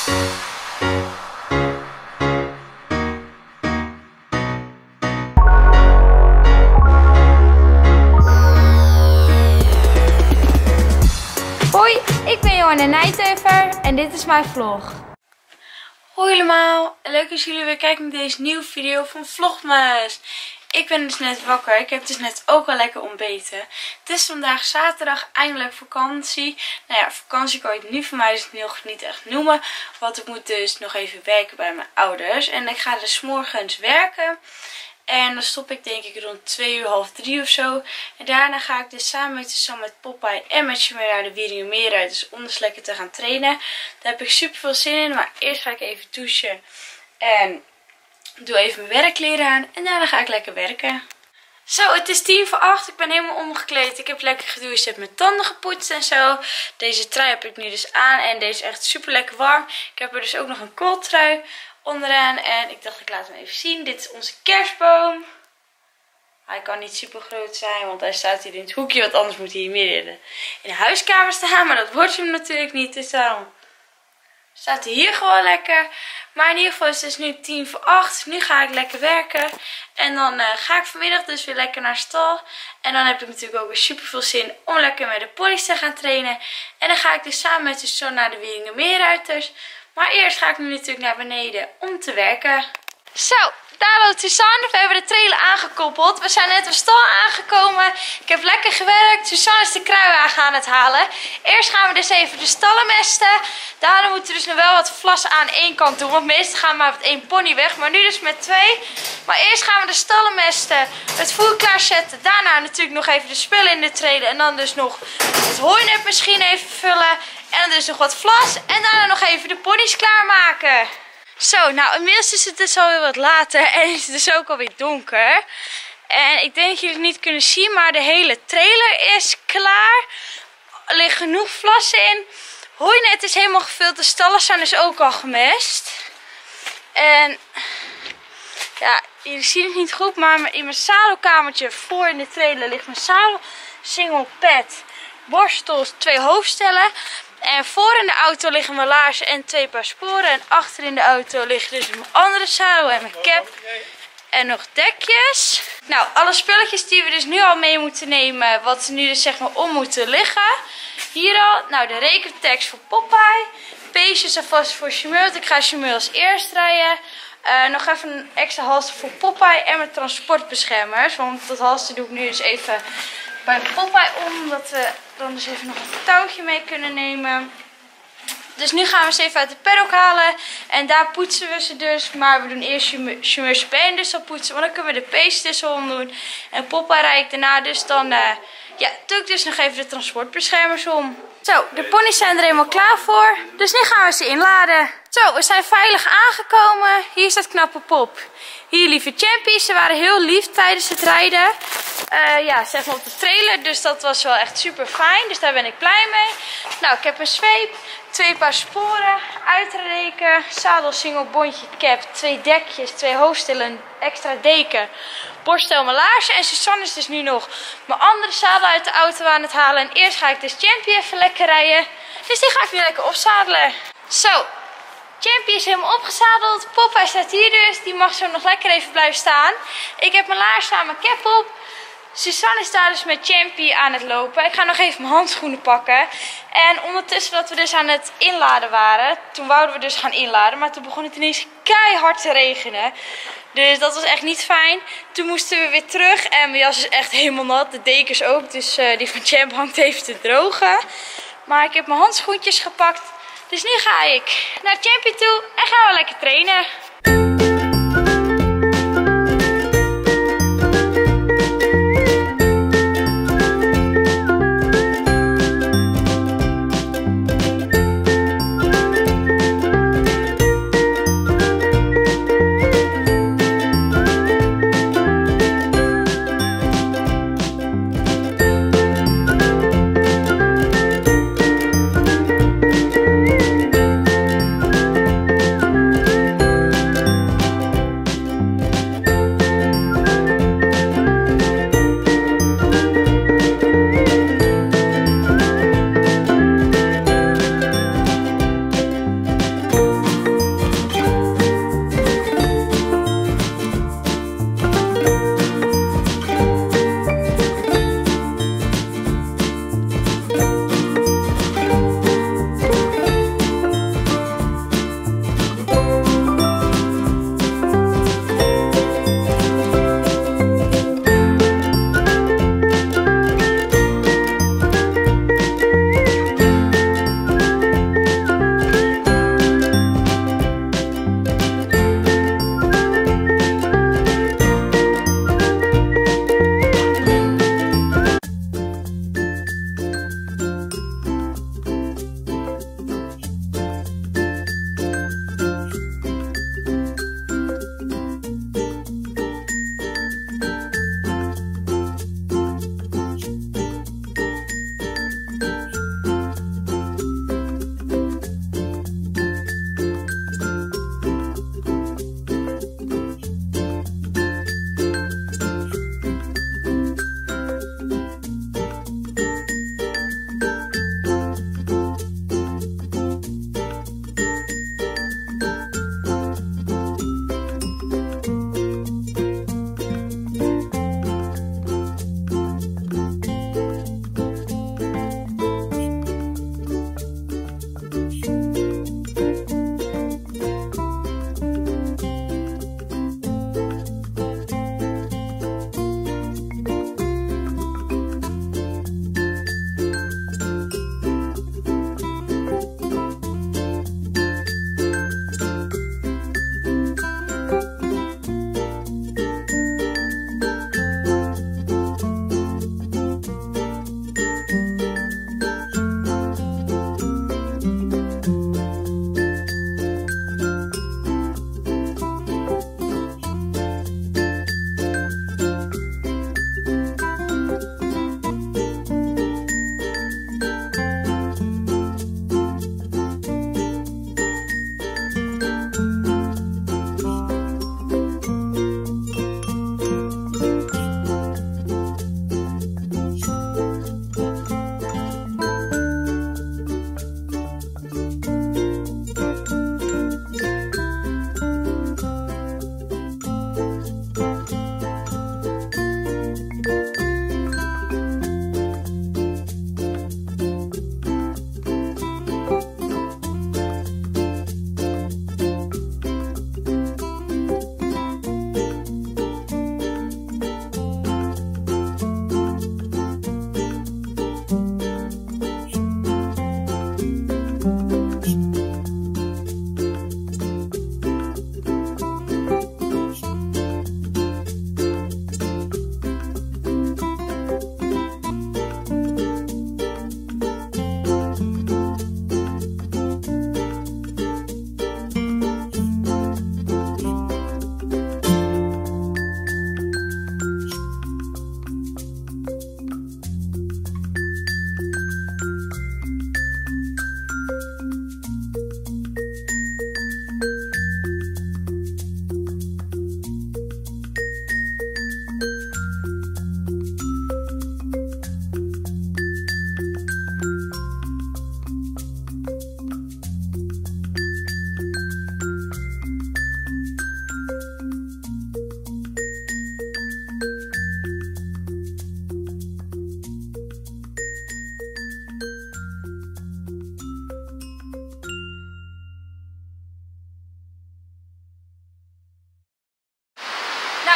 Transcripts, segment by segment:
Hoi, ik ben Johanna Nijteuver en dit is mijn vlog. Hoi allemaal, leuk dat jullie weer kijken naar deze nieuwe video van Vlogmas. Ik ben dus net wakker, ik heb dus net ook al lekker ontbeten. Het is vandaag zaterdag, eindelijk vakantie. Nou ja, vakantie kan je het nu voor mij dus nog niet echt noemen. Want ik moet dus nog even werken bij mijn ouders. En ik ga dus 's morgens werken. En dan stop ik denk ik rond 2 uur, half 3 of zo. En daarna ga ik dus samen met Popeye en met Shamir naar de Wieringermeer uit. Dus om dus lekker te gaan trainen. Daar heb ik super veel zin in. Maar eerst ga ik even douchen. En doe even mijn werkkleren aan. En daarna ga ik lekker werken. Zo, het is 7:50. Ik ben helemaal omgekleed. Ik heb lekker gedoucht. Ik heb mijn tanden gepoetst en zo. Deze trui heb ik nu dus aan. En deze is echt super lekker warm. Ik heb er dus ook nog een kooltrui onderaan. En ik dacht, ik laat hem even zien. Dit is onze kerstboom. Hij kan niet super groot zijn, want hij staat hier in het hoekje. Want anders moet hij hier midden in de huiskamer staan. Maar dat wordt hem natuurlijk niet. Dus daarom staat hij hier gewoon lekker. Maar in ieder geval is het dus nu 7:50. Nu ga ik lekker werken. En dan ga ik vanmiddag dus weer lekker naar stal. En dan heb ik natuurlijk ook weer super veel zin om lekker met de ponies te gaan trainen. En dan ga ik dus samen met de zoon naar de Wieringermeerruiters. Maar eerst ga ik nu natuurlijk naar beneden om te werken. Zo, daar loopt Suzanne. We hebben de trailer aangekoppeld. We zijn net op stal aangekomen. Ik heb lekker gewerkt. Suzanne is de kruiwagen aan het halen. Eerst gaan we dus even de stallen mesten. Daarna moeten we dus nog wel wat vlas aan één kant doen. Want meestal gaan we maar met 1 pony weg. Maar nu dus met 2. Maar eerst gaan we de stallen mesten. Het voer klaarzetten. Daarna natuurlijk nog even de spullen in de trailer. En dan dus nog het hooinet misschien even vullen. En dan dus nog wat vlas. En daarna nog even de ponies klaarmaken. Zo, nou inmiddels is het dus alweer wat later en is het dus ook alweer donker. En ik denk dat jullie het niet kunnen zien, maar de hele trailer is klaar. Er ligt genoeg vlas in. Hooinet is helemaal gevuld, de stallen zijn dus ook al gemest. En ja, jullie zien het niet goed, maar in mijn zadelkamertje voor in de trailer ligt mijn zadel, single pad, borstels, 2 hoofdstellen. En voor in de auto liggen mijn laarzen en 2 paar sporen. En achter in de auto liggen dus mijn andere zadel en mijn cap. En nog dekjes. Nou, alle spulletjes die we dus nu al mee moeten nemen. Wat nu dus zeg maar om moeten liggen. Hier al, nou de rekentekst voor Popeye. Peesjes alvast voor Shamir. Want ik ga Shamir als eerst rijden. Nog even een extra halster voor Popeye. En mijn transportbeschermers. Want dat halster doe ik nu dus even bij Popeye om. Omdat we dan dus even nog een touwtje mee kunnen nemen. Dus nu gaan we ze even uit de paddock halen. En daar poetsen we ze dus. Maar we doen eerst Shamir's been dus al poetsen. Want dan kunnen we de pees dus om doen. En Popeye rijd ik daarna. Dus dan ja, doe ik dus nog even de transportbeschermers om. Zo, de ponies zijn er helemaal klaar voor. Dus nu gaan we ze inladen. Zo, we zijn veilig aangekomen. Hier staat knappe Pop. Hier lieve Champies. Ze waren heel lief tijdens het rijden. Ja, zeg maar op de trailer. Dus dat was wel echt super fijn. Dus daar ben ik blij mee. Nou, ik heb een zweep. 2 paar sporen. Uitreken. Zadel, single, bondje, cap. 2 dekjes. 2 hoofdstellen. Een extra deken. Borstel, mijn laarzen. En Suzanne is dus nu nog mijn andere zadel uit de auto aan het halen. En eerst ga ik dus Champy even lekker rijden. Dus die ga ik nu lekker opzadelen. Zo. Champy is helemaal opgezadeld. Popeye staat hier dus. Die mag zo nog lekker even blijven staan. Ik heb mijn laarzen aan mijn cap op. Suzanne is daar dus met Champy aan het lopen. Ik ga nog even mijn handschoenen pakken. En ondertussen dat we dus aan het inladen waren. Toen wouden we dus gaan inladen. Maar toen begon het ineens keihard te regenen. Dus dat was echt niet fijn. Toen moesten we weer terug. En mijn jas is echt helemaal nat. De dekens ook. Dus die van Champ hangt even te drogen. Maar ik heb mijn handschoentjes gepakt. Dus nu ga ik naar Champy toe. En gaan we lekker trainen.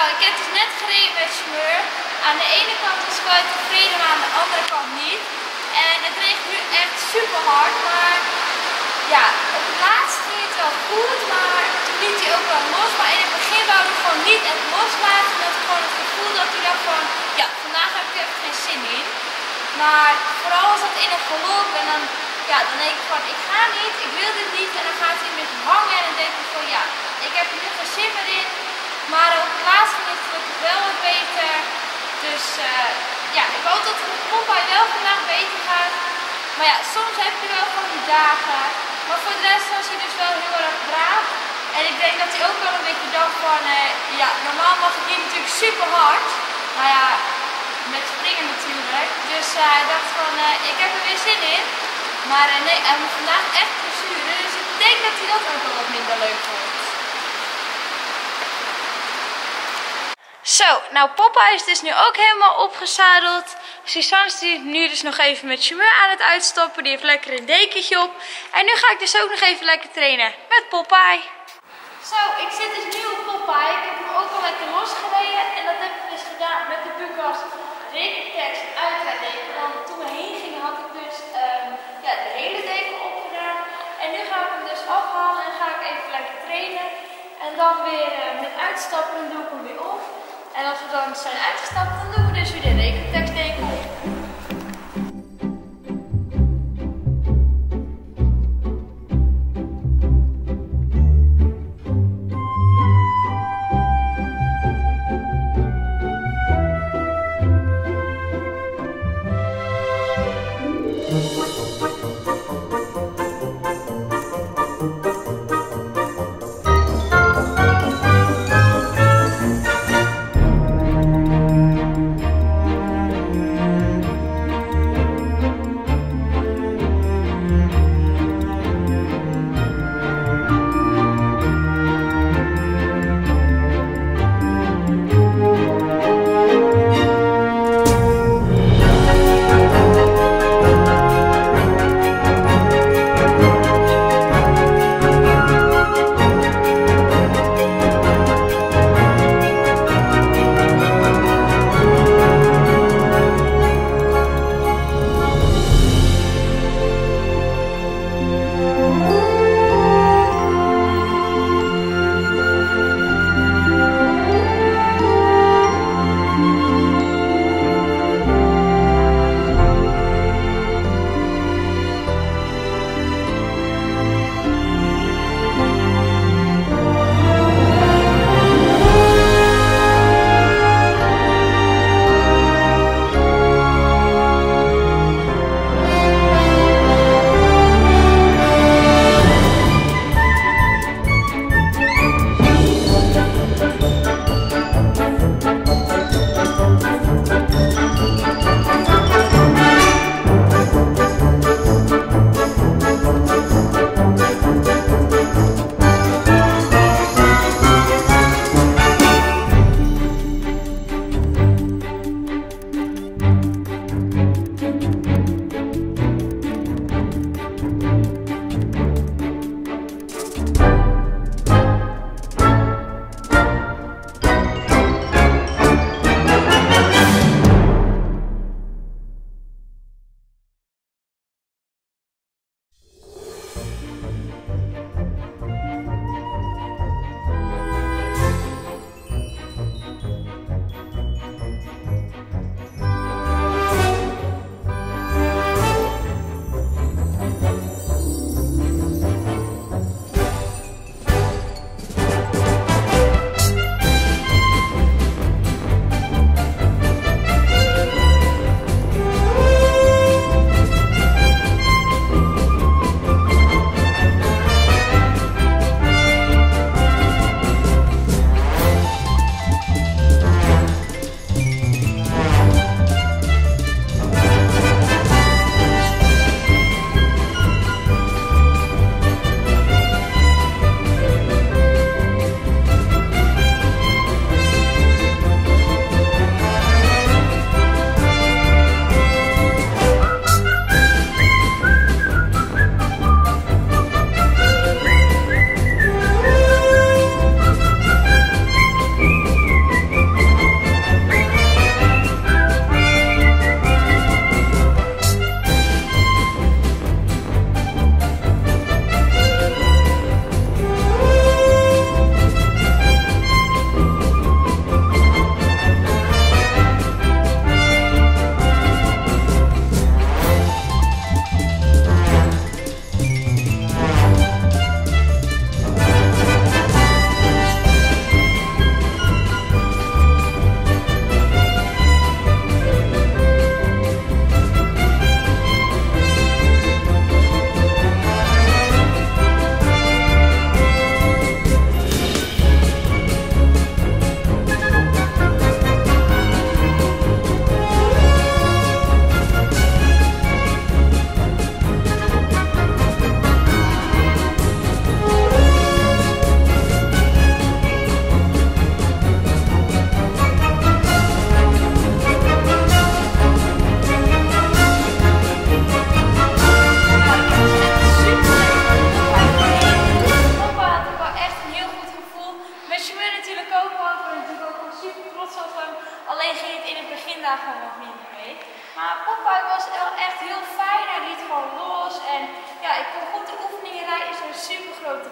ik heb dus net gereden met Smeur. Aan de ene kant was ik wel tevreden, maar aan de andere kant niet. En het regent nu echt super hard, maar ja, op het laatst ging het wel goed, maar toen liet hij ook wel los. Maar in het begin wou ik gewoon niet echt loslaten, omdat ik gewoon het gevoel dat hij dacht van, ja, vandaag heb ik er echt geen zin in. Maar vooral als dat in het geloof en dan, ja, dan denk ik van, ik ga niet, ik wil dit niet. En dan gaat hij een beetje hangen en dan denk ik van, ja, ik heb er nu geen zin meer in. Maar op het laatst ging het gelukkig wel wat beter. Dus ja, ik hoop dat het met Popeye wel vandaag beter gaat. Maar ja, soms heb je wel van die dagen. Maar voor de rest was hij dus wel heel erg braaf. En ik denk dat hij ook wel een beetje dacht van, ja, normaal mag ik hier natuurlijk super hard. Nou ja, met springen natuurlijk. Dus hij dacht van, ik heb er weer zin in. Maar nee, hij moet vandaag echt plezieren. Dus ik denk dat hij dat ook wel wat minder leuk vond. Zo, nou Popeye is dus nu ook helemaal opgezadeld. Suzanne is nu dus nog even met Chumeur aan het uitstappen. Die heeft lekker een dekentje op. En nu ga ik dus ook nog even lekker trainen met Popeye. Zo, ik zit dus nu op Popeye. Ik heb hem ook al lekker losgereden. En dat heb ik dus gedaan met de Bucas rekentekst uit haar deken. Want toen we heen gingen had ik dus ja, de hele deken opgedaan. En nu ga ik hem dus afhalen en ga ik even lekker trainen. En dan weer met uitstappen en doe ik hem weer op. En als we dan zijn uitgestapt, dan doen we dus weer de rekentekstdeken op.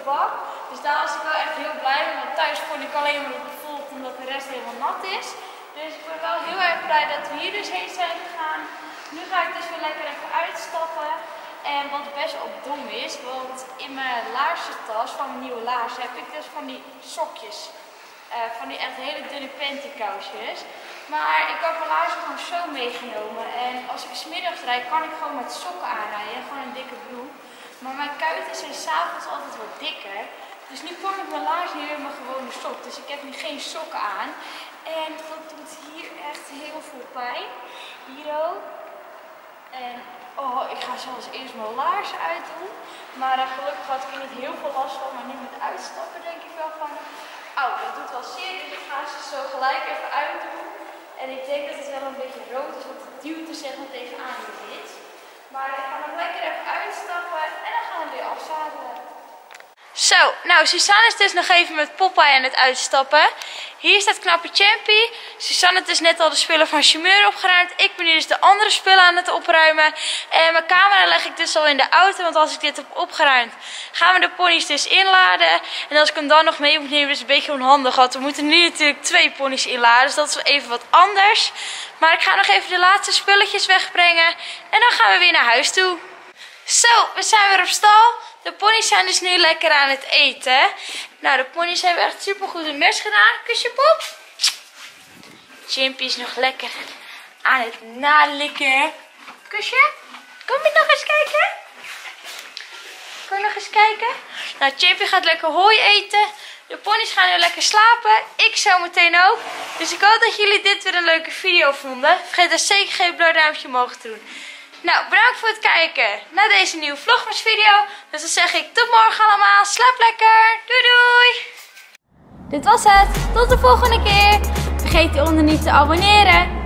bak. Dus daar was ik wel echt heel blij mee. Want thuis kon ik alleen maar op de volgt omdat de rest helemaal nat is. Dus ik ben wel heel erg blij dat we hier dus heen zijn gegaan. Nu ga ik dus weer lekker even uitstappen. En wat best wel dom is, want in mijn laarzentas van mijn nieuwe laarzen heb ik dus van die sokjes. Van die echt hele dunne pantykousjes. Maar ik had mijn laarzen gewoon zo meegenomen. En als ik 's middags rijd, kan ik gewoon met sokken aanrijden. Gewoon een dikke broek. Maar mijn kuiten zijn 's avonds altijd wat dikker. Dus nu pak ik mijn laarzen hier in mijn gewone sok. Dus ik heb nu geen sokken aan. En dat doet hier echt heel veel pijn. Hier ook. En oh, ik ga zoals eerst mijn laarzen uitdoen. Maar gelukkig had ik er niet heel veel last van. Maar nu met uitstappen denk ik wel van... Oh, dat doet wel zeer. Dus ik ga ze zo gelijk even uitdoen. En ik denk dat het wel een beetje rood is. Want het duwt er zeg maar tegenaan in dit. Maar ik ga hem lekker even uitstappen. En dan gaan we weer afzadelen. Zo, nou Suzanne is dus nog even met Popeye aan het uitstappen. Hier staat knappe Champy. Suzanne heeft dus net al de spullen van Chimeur opgeruimd. Ik ben hier dus de andere spullen aan het opruimen. En mijn camera leg ik dus al in de auto. Want als ik dit heb opgeruimd, gaan we de ponies dus inladen. En als ik hem dan nog mee moet nemen, is het een beetje onhandig. Want we moeten nu natuurlijk 2 ponies inladen. Dus dat is wel even wat anders. Maar ik ga nog even de laatste spulletjes wegbrengen. En dan gaan we weer naar huis toe. Zo, we zijn weer op stal. De ponies zijn dus nu lekker aan het eten. Nou, de ponies hebben echt super goed hun best gedaan. Kusje Pop. Chimpy is nog lekker aan het nalikken. Kusje. Kom je nog eens kijken? Kom je nog eens kijken? Nou, Chimpy gaat lekker hooi eten. De ponies gaan nu lekker slapen. Ik zo meteen ook. Dus ik hoop dat jullie dit weer een leuke video vonden. Vergeet er zeker geen blauw duimpje omhoog te doen. Nou, bedankt voor het kijken naar deze nieuwe Vlogmas video. Dus dan zeg ik tot morgen allemaal. Slaap lekker. Doei doei. Dit was het. Tot de volgende keer. Vergeet hieronder niet te abonneren.